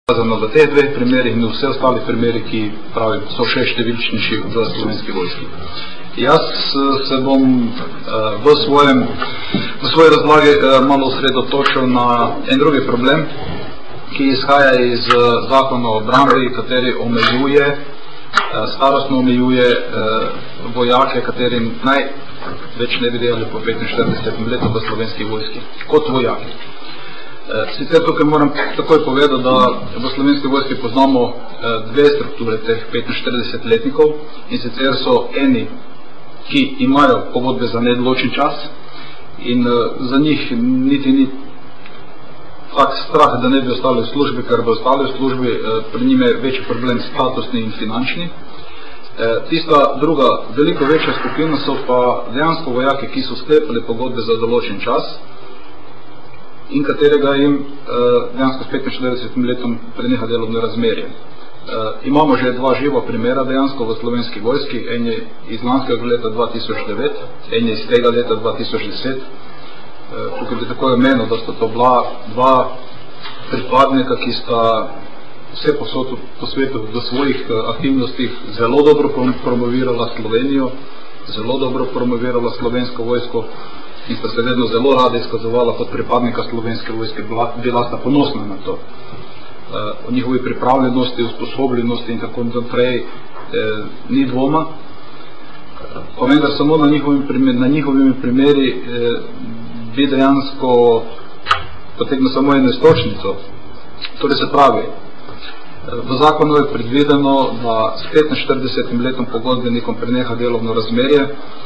v teh dveh primerih in v vse ostalih primerih, ki pravim, so še številčnejši v Slovenski vojski. Jaz se bom v svoji razlagi malo osredotočil na en drugi problem, ki izhaja iz zakona o obrambi, kateri omejuje, starostno omejuje vojake, katerim največ ne bi delali po 45 letu v Slovenski vojski, kot vojaki. Sicer tukaj moram takoj povedati, da v Slovenski vojski poznamo dve strukture teh 45-letnikov, in sicer so eni, ki imajo pogodbe za nedoločen čas, in za njih niti ni tak strah, da ne bi ostali v službi, ker bi ostali v službi, pri njim je večji problem statusni in finančni. Tista druga, veliko večja skupina so pa dejansko vojaki, ki so sklepali pogodbe za določen čas in katerega jim dejansko s 45 letom preneha delovno razmerje. Imamo že dva živa primera dejansko v Slovenski vojski, en je iz lanskega leta 2009, en je iz tega leta 2010. Tukaj bi tako omenil, da sta to bila dva pripadnika, ki sta vse posod po svetu v svojih aktivnostih zelo dobro promovirala Slovenijo, zelo dobro promovirala Slovensko vojsko in sta se vedno zelo rada izkazovala kot pripadnika Slovenske vojske, bila sta ponosna na to. O njihovi pripravljenosti, usposobljenosti in tako naprej ni dvoma. Pa vendar samo na njihovimi primeri bi dejansko potegnil samo eno istočnico. Torej se pravi, v zakonu je predvideno, da s 45 letom pogodbenikom preneha delovno razmerje.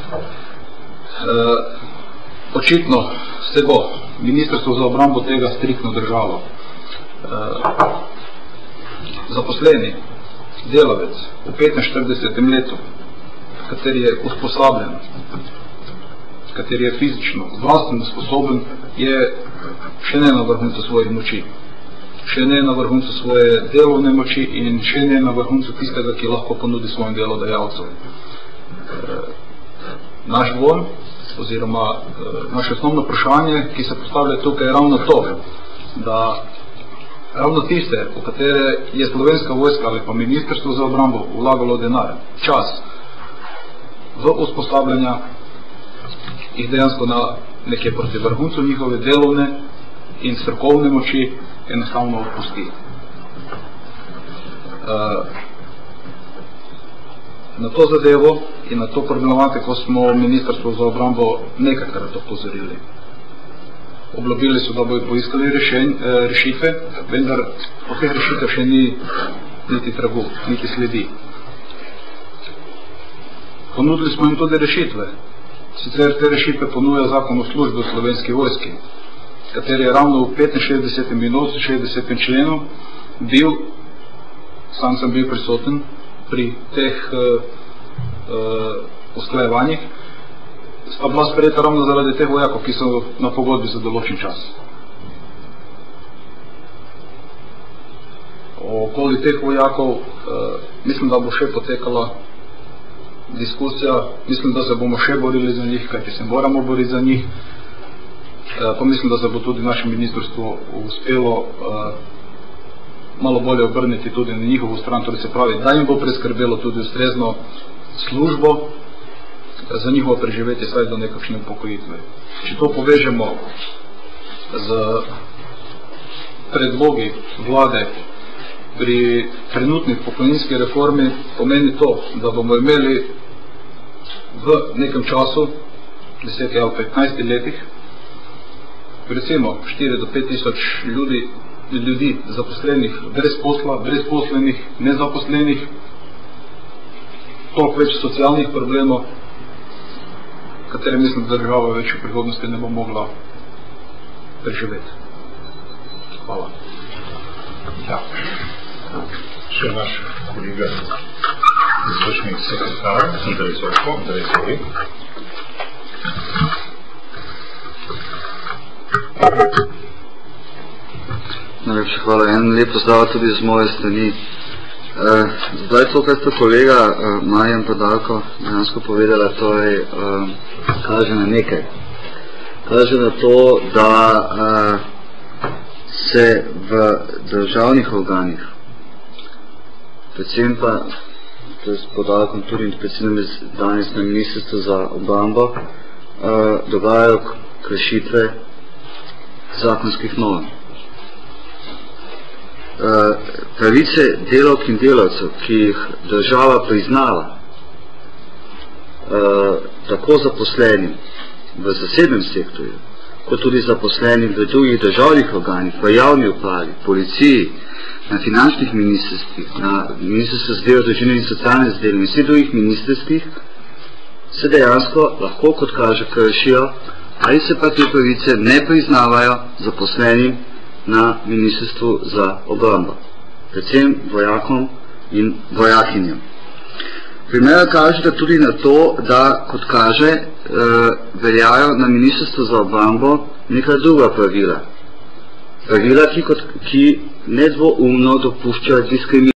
Očitno se bo Ministrstvo za obrambo tega striktno držalo. Zaposleni delavec v 45 letu, kateri je usposobljen, kateri je fizično, zdravstveno sposoben, je še ne na vrhuncu svojih moči, še ne na vrhuncu svoje delovne moči in še ne na vrhuncu tistega, ki lahko ponudi svojim delodajalcem. Naš dvom, oziroma naše osnovno vprašanje, ki se postavlja tukaj, je ravno to, da ravno tiste, v katere je Slovenska vojska ali pa Ministrstvo za obrambo vlagalo denar, čas v usposabljanja, jih dejansko na nekje proti vrhuncu njihove delovne in strokovne moči enostavno odpusti. Na to zadevo in na to problematiko smo Ministrstvo za obrambo nekajkrat opozorili. Obljubili so, da bodo poiskali rešitve, vendar od teh rešitev še ni niti tragu, niti sledi. Ponudili smo jim tudi rešitve. Sicer te rešitve ponuja zakon o službi v Slovenski vojski, kateri je ravno v 65. in 68. členu bil, sam sem bil prisoten pri teh usklajevanjih, sta bila sprejeta ravno zaradi teh vojakov, ki so na pogodbi za določen čas. Okoli teh vojakov mislim, da bo še potekala diskusija, mislim, da se bomo še borili za njih, kajti se moramo boriti za njih, pa mislim, da se bo tudi naše ministrstvo uspelo malo bolje obrniti tudi na njihovo stran, torej se pravi, da jim bo preskrbelo tudi ustrezno službo za njihovo preživetje, saj do nekakšne upokojitve. Če to povežemo z predlogi vlade pri trenutni pokojninski reformi, pomeni to, da bomo imeli v nekem času, 10 ali 15 letih, recimo 4 do 5 tisoč ljudi zaposlenih brez posla, brezposlenih, nezaposlenih, toliko več socialnih problemov, katere mislim, da država več v prihodnosti ne bo mogla preživeti. Hvala. Ja. Še naš kolega, izvršni sekretar, Andrej Zorko, Andrej Zori. Najlepša hvala. En lep pozdrav tudi z moje strani. Zdaj to, kar sta kolega Marjan pa Darko dejansko povedala, to je kaže na nekaj. Kaže na to, da se v državnih organih, predvsem pa, to je s podarkom tudi predvsem danes na Ministrstvu za obrambo, dogajajo kršitve zakonskih norm. Pravice delavk in delavcev, ki jih država priznava, tako zaposlenim v zasebnem sektorju, kot tudi zaposlenim v drugih državnih organih, v javni upravi, policiji, na finančnih ministrstvih, na Ministrstvu za delo, družino in socialne zadeve in vseh drugih ministrstvih, se dejansko lahko, kot kaže, kršijo, ali se pa te pravice ne priznavajo zaposlenim na Ministrstvu za obrambo, predvsem vojakom in vojakinjam. Primer kaže tudi na to, da, kot kaže, veljajo na Ministrstvu za obrambo neka druga pravila. Pravila, ki nedvoumno dopuščajo diskriminacijo.